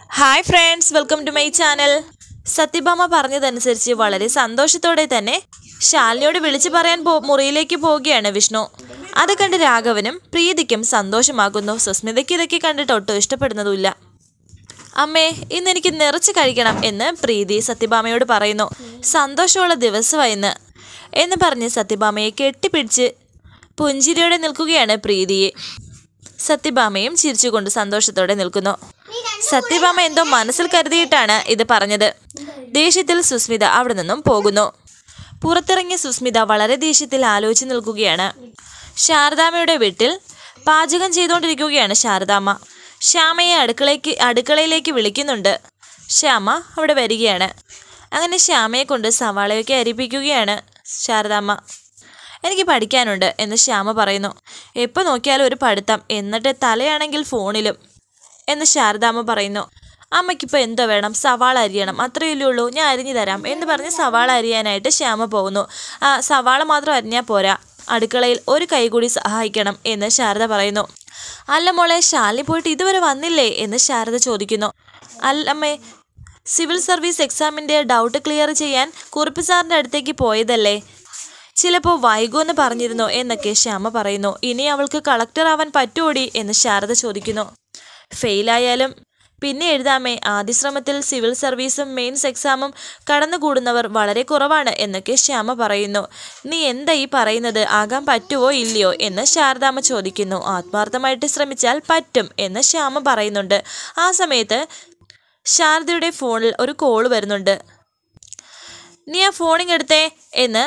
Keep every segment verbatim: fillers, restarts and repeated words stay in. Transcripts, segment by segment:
Hi friends, welcome to my channel. Satyabhama പറഞ്ഞതനുസരിച്ച് വളരെ സന്തോഷത്തോടെ തന്നെ ശാലിനിയോട് വിളിച്ചു പറയാൻ മുറിയിലേക്ക് പോവുകയാണ് വിഷ്ണു. അത് കണ്ട് രാഘവനും പ്രീതിക്കും സന്തോഷമാകുന്നു. സുസ്മിതയ്ക്ക് ഇതൊക്കെ കണ്ടിട്ട് ഒട്ടും ഇഷ്ടപ്പെടുന്നതുമില്ല. അമ്മേ, ഇന്ന് എനിക്ക് നിറച്ച് കഴിക്കണം എന്ന് പ്രീതി സത്യഭാമയോട് പറയുന്നു. സന്തോഷമുള്ള ദിവസമായിന്ന് എന്ന് പറഞ്ഞ് സത്യഭാമയെ കെട്ടിപ്പിടിച്ച് പുഞ്ചിരിയോടെ നിൽക്കുകയാണ് പ്രീതിയെ. സത്യഭാമയും ചിരിച്ചുകൊണ്ട് സന്തോഷത്തോടെ നിൽക്കുന്നു. സത്യഭാമ എന്തോ മനസ്സിൽ കരുതിയിട്ടാണ് ഇത് പറഞ്ഞത്. ദേഷ്യത്തിൽ സുസ്മിത അവിടെ നിന്നും പോകുന്നു. പുറത്തിറങ്ങിയ സുസ്മിത വളരെ ദേഷ്യത്തിൽ ആലോചിച്ച് നിൽക്കുകയാണ്. ശാരദാമ്മയുടെ വീട്ടിൽ പാചകം ചെയ്തുകൊണ്ടിരിക്കുകയാണ് ശാരദാമ്മ. ശ്യാമയെ അടുക്കളയ്ക്ക് അടുക്കളയിലേക്ക് വിളിക്കുന്നുണ്ട്. ശ്യാമ അവിടെ വരികയാണ്. അങ്ങനെ ശ്യാമയെ കൊണ്ട് സവാളയൊക്കെ അരിപ്പിക്കുകയാണ് ശാരദാമ്മ. എനിക്ക് പഠിക്കാനുണ്ട് എന്ന് ശ്യാമ പറയുന്നു. എപ്പോൾ നോക്കിയാലും ഒരു പഠിത്തം, എന്നിട്ട് തലയാണെങ്കിൽ ഫോണിലും എന്ന് ശാരദാമ്മ പറയുന്നു. അമ്മയ്ക്കിപ്പോൾ എന്തോ വേണം? സവാള അരിയണം, അത്രയല്ലേ ഉള്ളൂ, ഞാൻ അരിഞ്ഞു തരാം എന്ന് പറഞ്ഞ് സവാള അരിയാനായിട്ട് ശ്യാമ പോകുന്നു. ആ സവാള മാത്രം അരിഞ്ഞാൽ പോരാ, അടുക്കളയിൽ ഒരു കൈ കൂടി സഹായിക്കണം എന്ന് ശാരദ പറയുന്നു. അല്ല മോളെ, ശാലിനി പോയിട്ട് ഇതുവരെ വന്നില്ലേ എന്ന് ശാരദ ചോദിക്കുന്നു. അല്ലമ്മേ, സിവിൽ സർവീസ് എക്സാമിൻ്റെ ഡൗട്ട് ക്ലിയർ ചെയ്യാൻ കുറുപ്പ് സാറിൻ്റെ അടുത്തേക്ക് പോയതല്ലേ, ചിലപ്പോൾ വൈകുമെന്ന് പറഞ്ഞിരുന്നു എന്നൊക്കെ ശ്യാമ പറയുന്നു. ഇനി അവൾക്ക് കളക്ടർ ആവാൻ പറ്റുമോടി എന്ന് ശാരദ ചോദിക്കുന്നു. ഫെയിലായാലും പിന്നെ എഴുതാമേ, ആദ്യ ശ്രമത്തിൽ സിവിൽ സർവീസും മെയിൻസ് എക്സാമും കടന്നുകൂടുന്നവർ വളരെ കുറവാണ് എന്നൊക്കെ ശ്യാമ പറയുന്നു. നീ എന്താ ഈ പറയുന്നത്? ആകാൻ പറ്റുമോ ഇല്ലയോ എന്ന് ശാരദാമ്മ ചോദിക്കുന്നു. ആത്മാർത്ഥമായിട്ട് ശ്രമിച്ചാൽ പറ്റും എന്ന് ശ്യാമ പറയുന്നുണ്ട്. ആ സമയത്ത് ശാരദയുടെ ഫോണിൽ ഒരു കോള് വരുന്നുണ്ട്. നീ ആ ഫോണിങ് എടുത്തേ എന്ന്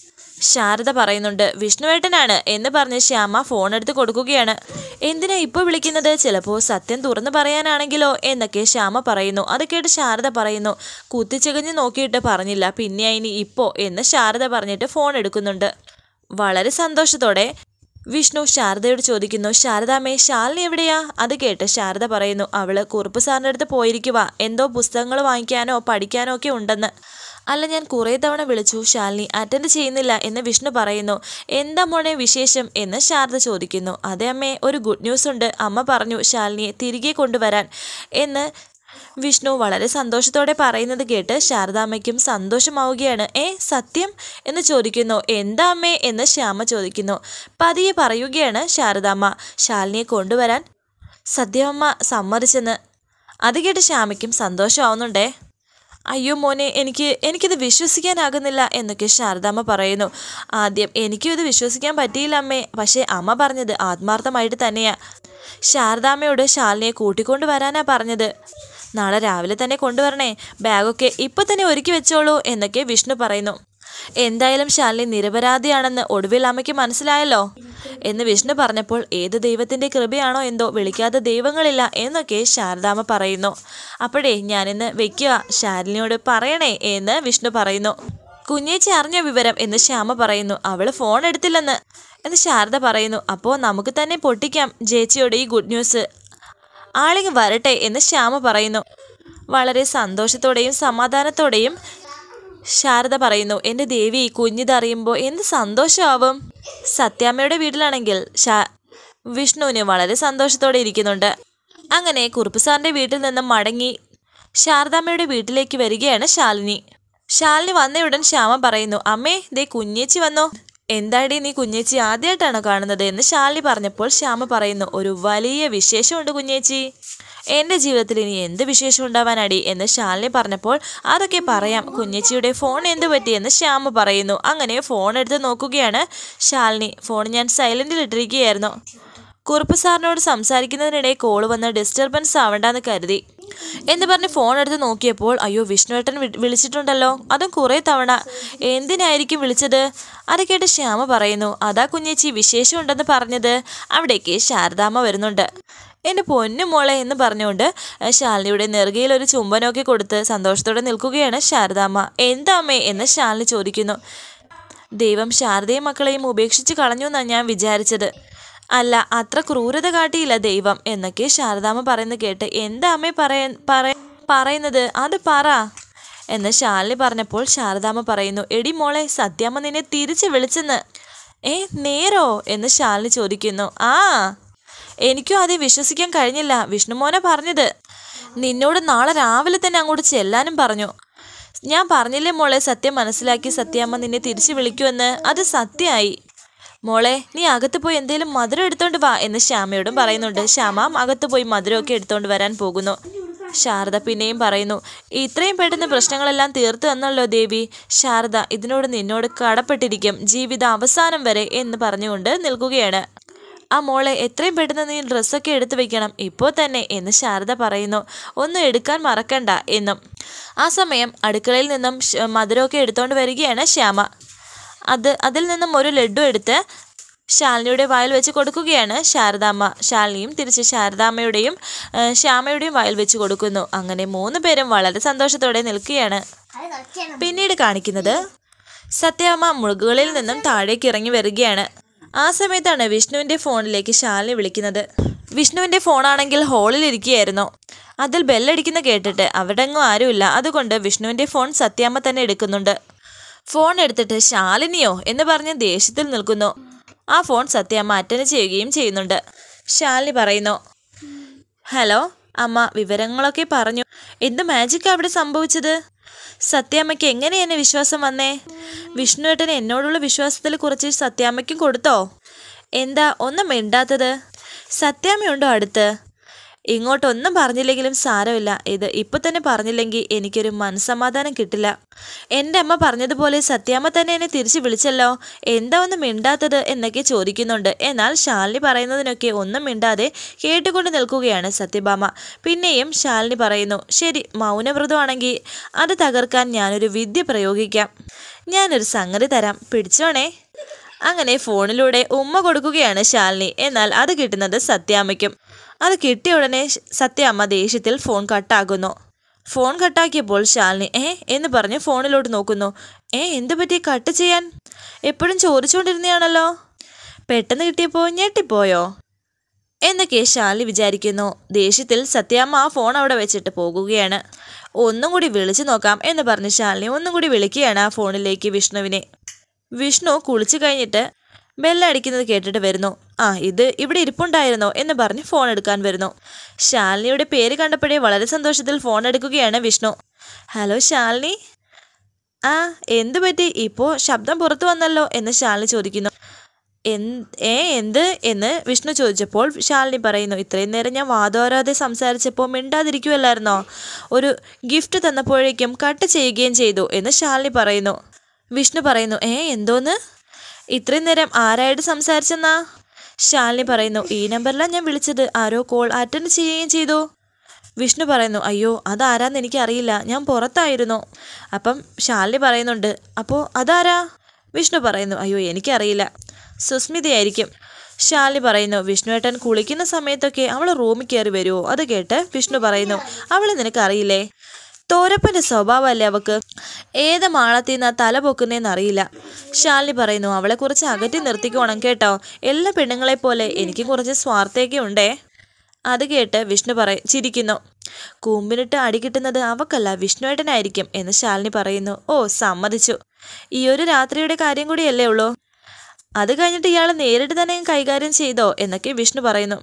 ശാരദ പറയുന്നുണ്ട്. വിഷ്ണുവേട്ടനാണ് എന്ന് പറഞ്ഞ് ശ്യാമ ഫോൺ എടുത്ത് കൊടുക്കുകയാണ്. എന്തിനാ ഇപ്പോൾ വിളിക്കുന്നത്? ചിലപ്പോൾ സത്യം തുറന്നു പറയാനാണെങ്കിലോ എന്നൊക്കെ ശ്യാമ പറയുന്നു. അത് കേട്ട് ശാരദ പറയുന്നു, കുത്തിച്ചകഞ്ഞ് നോക്കിയിട്ട് പറഞ്ഞില്ല, പിന്നെ ഇനി ഇപ്പോൾ എന്ന് ശാരദ പറഞ്ഞിട്ട് ഫോൺ എടുക്കുന്നുണ്ട്. വളരെ സന്തോഷത്തോടെ വിഷ്ണു ശാരദയോട് ചോദിക്കുന്നു, ശാരദാമ്മേ, ശാലിനി എവിടെയാ? അത് കേട്ട് ശാരദ പറയുന്നു, അവള് കുറുപ്പ് സാറിൻ്റെ അടുത്ത് പോയിരിക്കുക, എന്തോ പുസ്തകങ്ങൾ വാങ്ങിക്കാനോ പഠിക്കാനോ ഒക്കെ ഉണ്ടെന്ന്. അല്ല, ഞാൻ കുറേ തവണ വിളിച്ചു, ശാലിനി അറ്റൻഡ് ചെയ്യുന്നില്ല എന്ന് വിഷ്ണു പറയുന്നു. എന്താ മോനെ വിശേഷം എന്ന് ശാരദ ചോദിക്കുന്നു. അതെ അമ്മേ, ഒരു ഗുഡ് ന്യൂസ് ഉണ്ട്, അമ്മ പറഞ്ഞു ശാലിനിയെ തിരികെ കൊണ്ടുവരാൻ എന്ന് വിഷ്ണു വളരെ സന്തോഷത്തോടെ പറയുന്നത് കേട്ട് ശാരദാമ്മയ്ക്കും സന്തോഷമാവുകയാണ്. ഏ സത്യം എന്ന് ചോദിക്കുന്നു. എന്താ അമ്മേ എന്ന് ശ്യാമ ചോദിക്കുന്നു. പതിയെ പറയുകയാണ് ശാരദാമ്മ, ശാലിനിയെ കൊണ്ടുവരാൻ സത്യമമ്മ സമ്മതിച്ചെന്ന്. അത് കേട്ട് ശ്യാമയ്ക്കും സന്തോഷമാവുന്നുണ്ടേ. അയ്യോ മോനെ, എനിക്ക് എനിക്കിത് വിശ്വസിക്കാനാകുന്നില്ല എന്നൊക്കെ ശാരദാമ്മ പറയുന്നു. ആദ്യം എനിക്കും ഇത് വിശ്വസിക്കാൻ പറ്റിയില്ല അമ്മേ, പക്ഷേ അമ്മ പറഞ്ഞത് ആത്മാർത്ഥമായിട്ട് തന്നെയാ. ശാരദാമ്മയോട് ശാലിനിയെ കൂട്ടിക്കൊണ്ട് വരാനാ പറഞ്ഞത്. നാളെ രാവിലെ തന്നെ കൊണ്ടുവരണേ, ബാഗൊക്കെ ഇപ്പം തന്നെ ഒരുക്കി വെച്ചോളൂ എന്നൊക്കെ വിഷ്ണു പറയുന്നു. എന്തായാലും ശാലിനി നിരപരാധിയാണെന്ന് ഒടുവിൽ അമ്മയ്ക്ക് മനസ്സിലായല്ലോ എന്ന് വിഷ്ണു പറഞ്ഞപ്പോൾ, ഏത് ദൈവത്തിൻ്റെ കൃപയാണോ എന്തോ, വിളിക്കാത്ത ദൈവങ്ങളില്ല എന്നൊക്കെ ശാരദാമ്മ പറയുന്നു. അപ്പോഴേ ഞാനിന്ന് വെക്കുക, ശാലിനിയോട് പറയണേ എന്ന് വിഷ്ണു പറയുന്നു. കുഞ്ഞേച്ചി അറിഞ്ഞ വിവരം എന്ന് ശ്യാമ പറയുന്നു. അവൾ ഫോൺ എടുത്തില്ലെന്ന് എന്ന് ശാരദ പറയുന്നു. അപ്പോൾ നമുക്ക് തന്നെ പൊട്ടിക്കാം ചേച്ചിയോട് ഈ ഗുഡ് ന്യൂസ്, ആളിങ് വരട്ടെ എന്ന് ശ്യാമ പറയുന്നു. വളരെ സന്തോഷത്തോടെയും സമാധാനത്തോടെയും ശാരദ പറയുന്നു, എൻ്റെ ദേവി, കുഞ്ഞിതറിയുമ്പോൾ എന്ത് സന്തോഷമാവും. സത്യാമ്മയുടെ വീട്ടിലാണെങ്കിൽ ഷാ വിഷ്ണുവിന് വളരെ സന്തോഷത്തോടെ ഇരിക്കുന്നുണ്ട്. അങ്ങനെ കുറുപ്പ് സാറിൻ്റെ വീട്ടിൽ നിന്നും മടങ്ങി ശാരദാമ്മയുടെ വീട്ടിലേക്ക് വരികയാണ് ശാലിനി. ശാലിനി വന്നയുടൻ ശ്യാമ പറയുന്നു, അമ്മേ ദേ കുഞ്ഞേച്ചി വന്നോ. എന്താടി നീ കുഞ്ഞേച്ചി ആദ്യമായിട്ടാണോ കാണുന്നത് എന്ന് ശാലിനി പറഞ്ഞപ്പോൾ ശ്യാമ പറയുന്നു, ഒരു വലിയ വിശേഷമുണ്ട് കുഞ്ഞേച്ചി. എൻ്റെ ജീവിതത്തിൽ ഇനി എന്ത് വിശേഷം ഉണ്ടാവാനടി എന്ന് ശാലിനി പറഞ്ഞപ്പോൾ, അതൊക്കെ പറയാം, കുഞ്ഞേച്ചിയുടെ ഫോൺ എന്ത് പറ്റിയെന്ന് ശ്യാമ പറയുന്നു. അങ്ങനെ ഫോൺ എടുത്ത് നോക്കുകയാണ് ശാലിനി. ഫോൺ ഞാൻ സൈലൻറ്റിൽ ഇട്ടിരിക്കുകയായിരുന്നു. കുറുപ്പ് സാറിനോട് സംസാരിക്കുന്നതിനിടെ കോള് വന്ന് ഡിസ്റ്റർബൻസ് ആവണ്ടെന്ന് കരുതി എന്ന് പറഞ്ഞ് ഫോൺ എടുത്ത് നോക്കിയപ്പോൾ, അയ്യോ വിഷ്ണുവേട്ടൻ വിളിച്ചിട്ടുണ്ടല്ലോ, അതും കുറേ തവണ. എന്തിനായിരിക്കും വിളിച്ചത്? അത് കേട്ട് ശ്യാമ പറയുന്നു, അതാ കുഞ്ഞേച്ചി വിശേഷം ഉണ്ടെന്ന് പറഞ്ഞത്. അവിടേക്ക് ശാരദാമ്മ വരുന്നുണ്ട്. എൻ്റെ പൊന്നു മോളെ എന്ന് പറഞ്ഞുകൊണ്ട് ശാലിനിയുടെ നെറുകയിൽ ഒരു ചുംബനമൊക്കെ കൊടുത്ത് സന്തോഷത്തോടെ നിൽക്കുകയാണ് ശാരദാമ്മ. എന്താ അമ്മേ എന്ന് ശാലിനി ചോദിക്കുന്നു. ദൈവം ശാരദയും മക്കളെയും ഉപേക്ഷിച്ച് കളഞ്ഞു എന്നാണ് ഞാൻ വിചാരിച്ചത്. അല്ല, അത്ര ക്രൂരത കാട്ടിയില്ല ദൈവം എന്നൊക്കെ ശാരദാമ്മ പറയുന്നത് കേട്ട്, എന്താ അമ്മേ പറയ പറയുന്നത് അത് പറ എന്ന് ശാലിനി പറഞ്ഞപ്പോൾ ശാരദാമ്മ പറയുന്നു, എടി മോളെ, സത്യാമ്മ നിന്നെ തിരിച്ച് വിളിച്ചെന്ന്. ഏ നേരോ എന്ന് ശാലിനി ചോദിക്കുന്നു. ആ എനിക്കും ആദ്യം വിശ്വസിക്കാൻ കഴിഞ്ഞില്ല, വിഷ്ണുമോനെ പറഞ്ഞത്. നിന്നോട് നാളെ രാവിലെ തന്നെ അങ്ങോട്ട് ചെല്ലാനും പറഞ്ഞു. ഞാൻ പറഞ്ഞില്ലേ മോളെ, സത്യം മനസ്സിലാക്കി സത്യാമ്മ നിന്നെ തിരിച്ചു വിളിക്കുമെന്ന്. അത് സത്യമായി. മോളെ, നീ അകത്ത് പോയി എന്തേലും മധുരം എടുത്തോണ്ട് വാ എന്ന് ശ്യാമയോടും പറയുന്നുണ്ട്. ശ്യാമ അകത്ത് പോയി മധുരമൊക്കെ എടുത്തോണ്ട് വരാൻ പോകുന്നു. ശാരദ പിന്നെയും പറയുന്നു, ഇത്രയും പെട്ടെന്ന് പ്രശ്നങ്ങളെല്ലാം തീർത്തു തന്നല്ലോ ദേവി. ശാരദ ഇതിനോട് നിന്നോട് കടപ്പെട്ടിരിക്കും ജീവിത അവസാനം വരെ എന്ന് പറഞ്ഞുകൊണ്ട് നിൽക്കുകയാണ്. ആ മോളെ, എത്രയും പെട്ടെന്ന് നീ ഡ്രസ്സൊക്കെ എടുത്തു വെക്കണം ഇപ്പോൾ തന്നെ എന്ന് ശാരദ പറയുന്നു. ഒന്നും എടുക്കാൻ മറക്കണ്ട എന്നും. ആ സമയം അടുക്കളയിൽ നിന്നും മധുരമൊക്കെ എടുത്തോണ്ട് വരികയാണ് ശ്യാമ. അത് അതിൽ നിന്നും ഒരു ലഡു എടുത്ത് ശാലിനിയുടെ വായിൽ വെച്ച് കൊടുക്കുകയാണ് ശാരദാമ്മ. ശാലിനിയും തിരിച്ച് ശാരദാമ്മയുടെയും ശ്യാമയുടെയും വായിൽ വെച്ച് കൊടുക്കുന്നു. അങ്ങനെ മൂന്ന് പേരും വളരെ സന്തോഷത്തോടെ നിൽക്കുകയാണ്. പിന്നീട് കാണിക്കുന്നത് സത്യാമ്മ മുകളിൽ നിന്നും താഴേക്ക് ഇറങ്ങി വരികയാണ്. ആ സമയത്താണ് വിഷ്ണുവിൻ്റെ ഫോണിലേക്ക് ശാലിനി വിളിക്കുന്നത്. വിഷ്ണുവിൻ്റെ ഫോണാണെങ്കിൽ ഹോളിൽ ഇരിക്കുകയായിരുന്നു. അതിൽ ബെല്ലടിക്കുന്ന കേട്ടിട്ട് അവിടെ എങ്ങും ആരുമില്ല. അതുകൊണ്ട് വിഷ്ണുവിൻ്റെ ഫോൺ സത്യാമ്മ തന്നെ എടുക്കുന്നുണ്ട്. ഫോൺ എടുത്തിട്ട് ശാലിനിയോ എന്ന് പറഞ്ഞ് ദേഷ്യത്തിൽ നിൽക്കുന്നു. ആ ഫോൺ സത്യാമ്മ അറ്റൻഡ് ചെയ്യുകയും ചെയ്യുന്നുണ്ട്. ശാലിനി പറയുന്നു, ഹലോ അമ്മ, വിവരങ്ങളൊക്കെ പറഞ്ഞു. എന്ത് മാജിക്കാണ് അവിടെ സംഭവിച്ചത്? സത്യാമ്മയ്ക്ക് എങ്ങനെ എന്നെ വിശ്വാസം വന്നേ? വിഷ്ണുവേട്ടന് എന്നോടുള്ള വിശ്വാസത്തിൽ കുറച്ച് സത്യാമ്മയ്ക്കും കൊടുത്തോ? എന്താ ഒന്നും മിണ്ടാത്തത്? സത്യാമ്മയുണ്ടോ അടുത്ത്? ഇങ്ങോട്ടൊന്നും പറഞ്ഞില്ലെങ്കിലും സാരമില്ല. ഇത് ഇപ്പം തന്നെ പറഞ്ഞില്ലെങ്കിൽ എനിക്കൊരു മനസ്സമാധാനം കിട്ടില്ല. എൻ്റെ അമ്മ പറഞ്ഞതുപോലെ സത്യാമ്മ തന്നെ എന്നെ തിരിച്ച് വിളിച്ചല്ലോ. എന്താ ഒന്നും മിണ്ടാത്തത് എന്നൊക്കെ ചോദിക്കുന്നുണ്ട്. എന്നാൽ ശാലിനി പറയുന്നതിനൊക്കെ ഒന്നും മിണ്ടാതെ കേട്ടുകൊണ്ട് നിൽക്കുകയാണ് സത്യഭാമ. പിന്നെയും ശാലിനി പറയുന്നു, ശരി, മൗനവ്രതമാണെങ്കിൽ അത് തകർക്കാൻ ഞാനൊരു വിദ്യ പ്രയോഗിക്കാം. ഞാനൊരു സംഗതി തരാം, പിടിച്ചോണേ. അങ്ങനെ ഫോണിലൂടെ ഉമ്മ കൊടുക്കുകയാണ് ശാലിനി. എന്നാൽ അത് കിട്ടുന്നത് സത്യാമ്മയ്ക്കും. അത് കിട്ടിയ ഉടനെ സത്യാമ്മ ദേഷ്യത്തിൽ ഫോൺ കട്ടാക്കുന്നു. ഫോൺ കട്ടാക്കിയപ്പോൾ ശാലിനി ഏ എന്ന് പറഞ്ഞ് ഫോണിലോട്ട് നോക്കുന്നു. ഏ എന്ത് പറ്റി കട്ട് ചെയ്യാൻ? എപ്പോഴും ചോദിച്ചുകൊണ്ടിരുന്നയാണല്ലോ. പെട്ടെന്ന് കിട്ടിയപ്പോൾ ഞെട്ടിപ്പോയോ എന്നൊക്കെ ശാലിനി വിചാരിക്കുന്നു. ദേഷ്യത്തിൽ സത്യാമ്മ ആ ഫോൺ അവിടെ വെച്ചിട്ട് പോകുകയാണ്. ഒന്നും കൂടി വിളിച്ചു നോക്കാം എന്ന് പറഞ്ഞ് ശാലിനി ഒന്നും കൂടി വിളിക്കുകയാണ് ആ ഫോണിലേക്ക് വിഷ്ണുവിനെ. വിഷ്ണു കുളിച്ചു കഴിഞ്ഞിട്ട് ബെല്ലടിക്കുന്നത് കേട്ടിട്ട് വരുന്നു. ആ ഇത് ഇവിടെ ഇരിപ്പുണ്ടായിരുന്നോ എന്ന് പറഞ്ഞ് ഫോൺ എടുക്കാൻ വരുന്നു. ശാലിനിയുടെ പേര് കണ്ടപ്പോഴേ വളരെ സന്തോഷത്തിൽ ഫോൺ എടുക്കുകയാണ് വിഷ്ണു. ഹലോ ശാലിനി. ആ എന്തു പറ്റി ഇപ്പോൾ ശബ്ദം പുറത്തു വന്നല്ലോ എന്ന് ശാലിനി ചോദിക്കുന്നു. ഏ എന്ത് എന്ന് വിഷ്ണു ചോദിച്ചപ്പോൾ ശാലിനി പറയുന്നു, ഇത്രയും നേരം ഞാൻ വാദോരാതെ സംസാരിച്ചപ്പോൾ മിണ്ടാതിരിക്കുമല്ലായിരുന്നോ? ഒരു ഗിഫ്റ്റ് തന്നപ്പോഴേക്കും കട്ട് ചെയ്യുകയും ചെയ്തു എന്ന് ശാലിനി പറയുന്നു. വിഷ്ണു പറയുന്നു, ഏ എന്തോന്ന്? ഇത്രയും നേരം ആരായിട്ട് സംസാരിച്ചെന്നാ? ശാലിനി പറയുന്നു, ഈ നമ്പറിലാണ് ഞാൻ വിളിച്ചത്. ആരോ കോൾ അറ്റൻഡ് ചെയ്യുകയും ചെയ്തു. വിഷ്ണു പറയുന്നു, അയ്യോ അതാരാന്ന് എനിക്കറിയില്ല, ഞാൻ പുറത്തായിരുന്നു. അപ്പം ശാലിനി പറയുന്നുണ്ട്, അപ്പോൾ അതാരാ? വിഷ്ണു പറയുന്നു, അയ്യോ എനിക്കറിയില്ല, സുസ്മിതയായിരിക്കും. ശാലിനി പറയുന്നു, വിഷ്ണുവേട്ടൻ കുളിക്കുന്ന സമയത്തൊക്കെ അവൾ റൂമിൽ കയറി വരുമോ? അത് കേട്ട് വിഷ്ണു പറയുന്നു, അവളെ നിനക്കറിയില്ലേ? തോരപ്പൻ്റെ സ്വഭാവമല്ലേ അവൾക്ക്. ഏത് മാളത്തിൽ നിന്നാ തല പൊക്കുന്നതെന്നറിയില്ല. ശാലിനി പറയുന്നു, അവളെക്കുറിച്ച് അകറ്റി നിർത്തിക്കോണം കേട്ടോ. എല്ലാ പെണ്ണുങ്ങളെപ്പോലെ എനിക്കും കുറച്ച് സ്വാർത്ഥയൊക്കെ ഉണ്ടേ. അത് കേട്ട് വിഷ്ണു പറ ചിരിക്കുന്നു. കൂമ്പിനിട്ട് അടി കിട്ടുന്നത് അവക്കല്ല, വിഷ്ണുവേട്ടനായിരിക്കും എന്ന് ശാലിനി പറയുന്നു. ഓ സമ്മതിച്ചു, ഈ ഒരു രാത്രിയുടെ കാര്യം കൂടിയല്ലേ ഉള്ളൂ. അത് കഴിഞ്ഞിട്ട് ഇയാൾ നേരിട്ട് തന്നെ കൈകാര്യം ചെയ്തോ എന്നൊക്കെ വിഷ്ണു പറയുന്നു.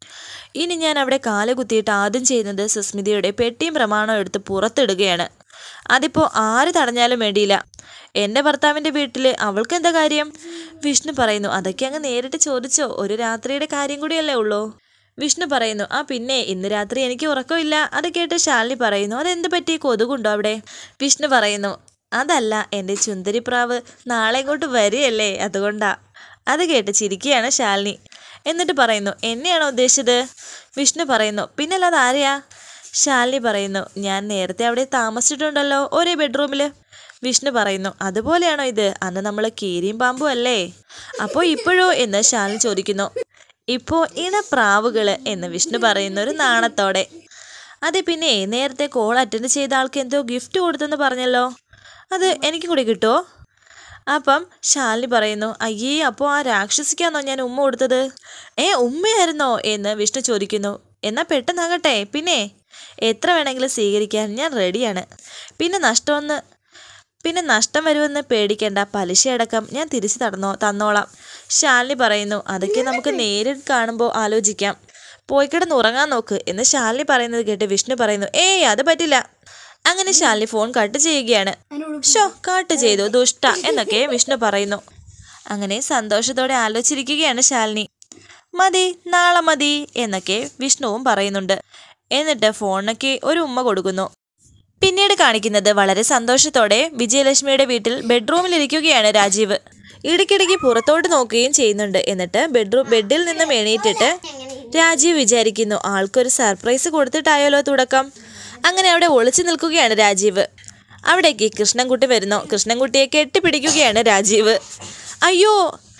ഇനി ഞാൻ അവിടെ കാലുകുത്തിയിട്ട് ആദ്യം ചെയ്യുന്നത് സുസ്മിതയുടെ പെട്ടിയും പ്രമാണവും എടുത്ത് പുറത്തിടുകയാണ്. അതിപ്പോൾ ആര് തടഞ്ഞാലും വേണ്ടിയില്ല. എൻ്റെ ഭർത്താവിൻ്റെ വീട്ടിൽ അവൾക്ക് എന്താ കാര്യം? വിഷ്ണു പറയുന്നു, അതൊക്കെ അങ്ങ് നേരിട്ട് ചോദിച്ചോ, ഒരു രാത്രിയുടെ കാര്യം കൂടിയല്ലേ ഉള്ളൂ. വിഷ്ണു പറയുന്നു, ആ പിന്നെ ഇന്ന് രാത്രി എനിക്ക് ഉറക്കമില്ല. അത് കേട്ട് ശാലിനി പറയുന്നു, അതെന്ത് പറ്റി, കൊതുകുണ്ടോ അവിടെ? വിഷ്ണു പറയുന്നു, അതല്ല, എൻ്റെ ചുന്ദരിപ്രാവ് നാളെ ഇങ്ങോട്ട് വരികയല്ലേ, അതുകൊണ്ടാ. അത് കേട്ട് ചിരിക്കുകയാണ് ശാലിനി. എന്നിട്ട് പറയുന്നു, എന്നെയാണോ ഉദ്ദേശിച്ചത്? വിഷ്ണു പറയുന്നു, പിന്നല്ലാതെ ആരെയാ? ശാലിനി പറയുന്നു, ഞാൻ നേരത്തെ അവിടെ താമസിച്ചിട്ടുണ്ടല്ലോ, ഒരേ ബെഡ്റൂമിൽ. വിഷ്ണു പറയുന്നു, അതുപോലെയാണോ ഇത്? അന്ന് നമ്മൾ കീരിയും പാമ്പും അല്ലേ? അപ്പോൾ ഇപ്പോഴോ എന്ന് ശാലിനി ചോദിക്കുന്നു. ഇപ്പോൾ ഇണപ്രാവുകൾ എന്ന് വിഷ്ണു പറയുന്നു ഒരു നാണത്തോടെ. അതെ, പിന്നെ നേരത്തെ കോൾ അറ്റൻഡ് ചെയ്ത ആൾക്ക് എന്തോ ഗിഫ്റ്റ് കൊടുത്തെന്ന് പറഞ്ഞല്ലോ, അത് എനിക്ക് കൂടി കിട്ടുമോ? അപ്പം ശാലിനി പറയുന്നു, അയ്യേ അപ്പോൾ ആ രാക്ഷസിക്കാന്നോ ഞാൻ ഉമ്മ കൊടുത്തത്? ഏ ഉമ്മയായിരുന്നോ എന്ന് വിഷ്ണു ചോദിക്കുന്നു. എന്നാൽ പെട്ടെന്നാകട്ടെ, പിന്നെ എത്ര വേണമെങ്കിലും സ്വീകരിക്കാൻ ഞാൻ റെഡിയാണ്. പിന്നെ നഷ്ടമൊന്ന് പിന്നെ നഷ്ടം വരുമെന്ന് പേടിക്കേണ്ട, പലിശയടക്കം ഞാൻ തിരിച്ചു തന്നോ തന്നോളാം. ശാലിനി പറയുന്നു, അതൊക്കെ നമുക്ക് നേരിട്ട് കാണുമ്പോൾ ആലോചിക്കാം. പോയി കിടന്ന് ഉറങ്ങാൻ നോക്ക് എന്ന് ശാലിനി പറയുന്നത് കേട്ട് വിഷ്ണു പറയുന്നു, ഏയ് അത് പറ്റില്ല. അങ്ങനെ ശാലിനി ഫോൺ കട്ട് ചെയ്യുകയാണ്. ഷോ കട്ട് ചെയ്തു ദുഷ്ട എന്നൊക്കെ വിഷ്ണു പറയുന്നു. അങ്ങനെ സന്തോഷത്തോടെ ആലോചിച്ചിരിക്കുകയാണ് ശാലിനി. മതി നാളെ മതി എന്നൊക്കെ വിഷ്ണുവും പറയുന്നുണ്ട്. എന്നിട്ട് ഫോണിനൊക്കെ ഒരു ഉമ്മ കൊടുക്കുന്നു. പിന്നീട് കാണിക്കുന്നത് വളരെ സന്തോഷത്തോടെ വിജയലക്ഷ്മിയുടെ വീട്ടിൽ ബെഡ്റൂമിലിരിക്കുകയാണ് രാജീവ്. ഇടയ്ക്കിടയ്ക്ക് പുറത്തോട്ട് നോക്കുകയും ചെയ്യുന്നുണ്ട്. എന്നിട്ട് ബെഡ്റൂം ബെഡിൽ നിന്നും എണീറ്റിട്ട് രാജീവ് വിചാരിക്കുന്നു, ആൾക്കൊരു സർപ്രൈസ് കൊടുത്തിട്ടായാലോ തുടക്കം. അങ്ങനെ അവിടെ ഒളിച്ചു നിൽക്കുകയാണ് രാജീവ്. അവിടേക്ക് കൃഷ്ണൻകുട്ടി വരുന്നു. കൃഷ്ണൻകുട്ടിയെ കെട്ടിപ്പിടിക്കുകയാണ് രാജീവ്. അയ്യോ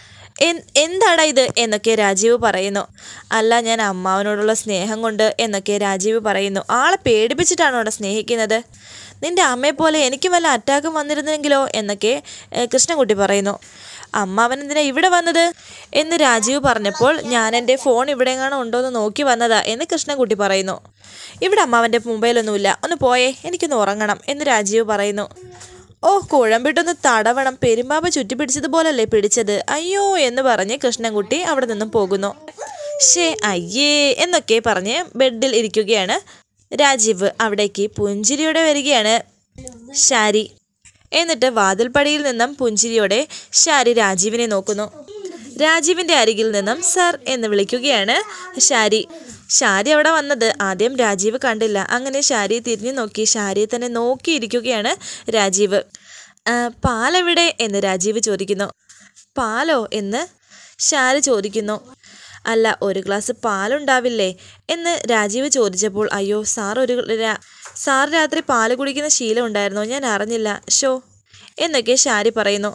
എന്താടാ ഇത് എന്നൊക്കെ രാജീവ് പറയുന്നു. അല്ല, ഞാൻ അമ്മാവനോടുള്ള സ്നേഹം കൊണ്ട് എന്നൊക്കെ രാജീവ് പറയുന്നു. ആളെ പേടിപ്പിച്ചിട്ടാണോ അവിടെ സ്നേഹിക്കുന്നത്? നിന്റെ അമ്മയെ പോലെ എനിക്ക് വല്ല അറ്റാക്കും വന്നിരുന്നെങ്കിലോ എന്നൊക്കെ കൃഷ്ണൻകുട്ടി പറയുന്നു. അമ്മാവൻ എന്തിനാ ഇവിടെ വന്നത് എന്ന് രാജീവ് പറഞ്ഞപ്പോൾ, ഞാൻ എൻ്റെ ഫോൺ ഇവിടെ എങ്ങാനും ഉണ്ടോ എന്ന് നോക്കി വന്നതാ എന്ന് കൃഷ്ണൻകുട്ടി പറയുന്നു. ഇവിടെ അമ്മാവൻ്റെ മൊബൈലൊന്നുമില്ല, ഒന്ന് പോയേ, എനിക്കൊന്ന് ഉറങ്ങണം എന്ന് രാജീവ് പറയുന്നു. ഓ കുഴമ്പിട്ടൊന്ന് തടവണം, പെരുമ്പാമ്പ് ചുറ്റി പിടിച്ചതുപോലല്ലേ പിടിച്ചത്, അയ്യോ എന്ന് പറഞ്ഞ് കൃഷ്ണൻകുട്ടി അവിടെ നിന്നും പോകുന്നു. ഷേ അയ്യേ എന്നൊക്കെ പറഞ്ഞ് ബെഡിൽ ഇരിക്കുകയാണ് രാജീവ്. അവിടേക്ക് പുഞ്ചിരിയോടെ വരികയാണ് ശാരി. എന്നിട്ട് വാതിൽപ്പടിയിൽ നിന്നും പുഞ്ചിരിയോടെ ശാരി രാജീവിനെ നോക്കുന്നു. രാജീവിൻ്റെ അരികിൽ നിന്നും സർ എന്ന് വിളിക്കുകയാണ് ശാരി. ശാരി അവിടെ വന്നത് ആദ്യം രാജീവ് കണ്ടില്ല. അങ്ങനെ ശാരി തിരിഞ്ഞു നോക്കി ശാരിയെ തന്നെ നോക്കിയിരിക്കുകയാണ് രാജീവ്. പാലെവിടെ എന്ന് രാജീവ് ചോദിക്കുന്നു. പാലോ എന്ന് ശാരി ചോദിക്കുന്നു. അല്ല, ഒരു ഗ്ലാസ് പാലുണ്ടാവില്ലേ എന്ന് രാജീവ് ചോദിച്ചപ്പോൾ, അയ്യോ സാർ ഒരു സാർ രാത്രി പാല് കുടിക്കുന്ന ശീലം ഉണ്ടായിരുന്നോ, ഞാൻ അറിഞ്ഞില്ല ഷോ എന്നൊക്കെ ശാരി പറയുന്നു.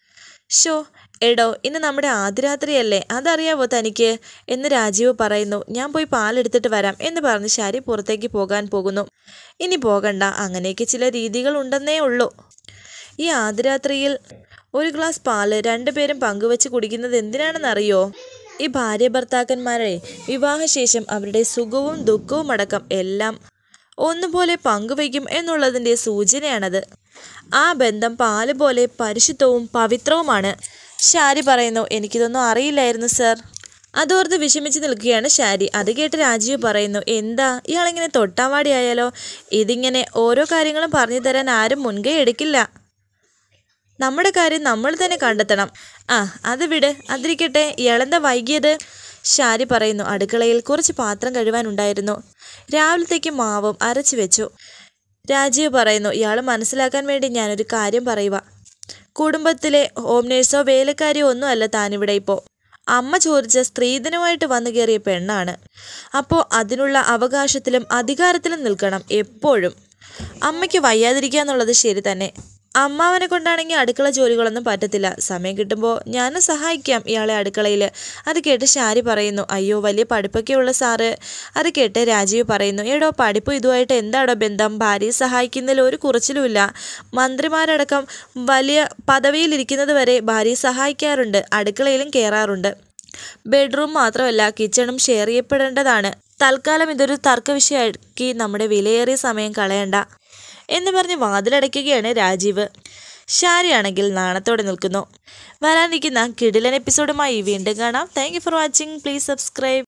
ഷോ എടോ, ഇന്ന് നമ്മുടെ ആദ്യരാത്രിയല്ലേ, അതറിയാവോ തനിക്ക് എന്ന് രാജീവ് പറയുന്നു. ഞാൻ പോയി പാലെടുത്തിട്ട് വരാം എന്ന് പറഞ്ഞ് ശാരി പുറത്തേക്ക് പോകാൻ പോകുന്നു. ഇനി പോകണ്ട, അങ്ങനെയൊക്കെ ചില രീതികൾ ഉണ്ടെന്നേ ഉള്ളൂ. ഈ ആദ്യരാത്രിയിൽ ഒരു ഗ്ലാസ് പാല് രണ്ടുപേരും പങ്കുവെച്ച് കുടിക്കുന്നത് എന്തിനാണെന്നറിയോ? ഈ ഭാര്യ ഭർത്താക്കന്മാരെ വിവാഹശേഷം അവരുടെ സുഖവും ദുഃഖവും അടക്കം എല്ലാം ഒന്നുപോലെ പങ്കുവയ്ക്കും എന്നുള്ളതിൻ്റെ സൂചനയാണത്. ആ ബന്ധം പാല് പോലെ പരിശുദ്ധവും പവിത്രവുമാണ്. ശാരി പറയുന്നു. എനിക്കിതൊന്നും അറിയില്ലായിരുന്നു സർ. അതോർത്ത് വിഷമിച്ച് നിൽക്കുകയാണ് ശാരി. അത് കേട്ട് രാജീവ് പറയുന്നു, എന്താ ഇയാളിങ്ങനെ തൊട്ടാവാടിയായാലോ? ഇതിങ്ങനെ ഓരോ കാര്യങ്ങളും പറഞ്ഞു തരാൻ ആരും മുൻകൈ എടുക്കില്ല. നമ്മുടെ കാര്യം നമ്മൾ തന്നെ കണ്ടെത്തണം. ആ അത് വിട്, അതിരിക്കട്ടെ, ഇയാളെന്താ വൈകിയത്? ശാരി പറയുന്നു. അടുക്കളയിൽ കുറച്ച് പാത്രം കഴുകാനുണ്ടായിരുന്നു, രാവിലത്തേക്ക് മാവും അരച്ചു വെച്ചു. രാജീവ് പറയുന്നു. ഇയാൾ മനസ്സിലാക്കാൻ വേണ്ടി ഞാനൊരു കാര്യം പറയുക. കുടുംബത്തിലെ ഹോം നേഴ്സോ വേലക്കാരിയോ ഒന്നും അല്ല താനിവിടെ. ഇപ്പോൾ അമ്മ ചോദിച്ച സ്ത്രീധനമായിട്ട് വന്നു കയറിയ പെണ്ണാണ്. അപ്പോൾ അതിനുള്ള അവകാശത്തിലും അധികാരത്തിലും നിൽക്കണം എപ്പോഴും. അമ്മയ്ക്ക് വയ്യാതിരിക്കുക എന്നുള്ളത് ശരി തന്നെ. അമ്മാവനെ കൊണ്ടാണെങ്കിൽ അടുക്കള ജോലികളൊന്നും പറ്റത്തില്ല. സമയം കിട്ടുമ്പോൾ ഞാനും സഹായിക്കാം ഇയാളെ അടുക്കളയിൽ. അത് കേട്ട് ശാരി പറയുന്നു. അയ്യോ വലിയ പഠിപ്പൊക്കെയുള്ള സാറ്. അത് കേട്ട് രാജീവ് പറയുന്നു. എടോ, പഠിപ്പ് ഇതുമായിട്ട് എന്താടോ ബന്ധം? ഭാര്യയെ സഹായിക്കുന്നതിൽ ഒരു കുറച്ചിലുമില്ല. മന്ത്രിമാരടക്കം വലിയ പദവിയിലിരിക്കുന്നത് വരെ ഭാര്യയെ സഹായിക്കാറുണ്ട്, അടുക്കളയിലും കയറാറുണ്ട്. ബെഡ്റൂം മാത്രമല്ല കിച്ചണും ഷെയർ ചെയ്യപ്പെടേണ്ടതാണ്. തൽക്കാലം ഇതൊരു തർക്ക വിഷയമാക്കി നമ്മുടെ വിലയേറിയ സമയം കളയണ്ട എന്ന് പറഞ്ഞ് വാതിലടയ്ക്കുകയാണ് രാജീവ്. ശാരിയാണെങ്കിൽ നാണത്തോടെ നിൽക്കുന്നു. വരാനിരിക്കുന്ന കിടിലൻ എപ്പിസോഡുമായി വീണ്ടും കാണാം. Thank you for watching. Please subscribe.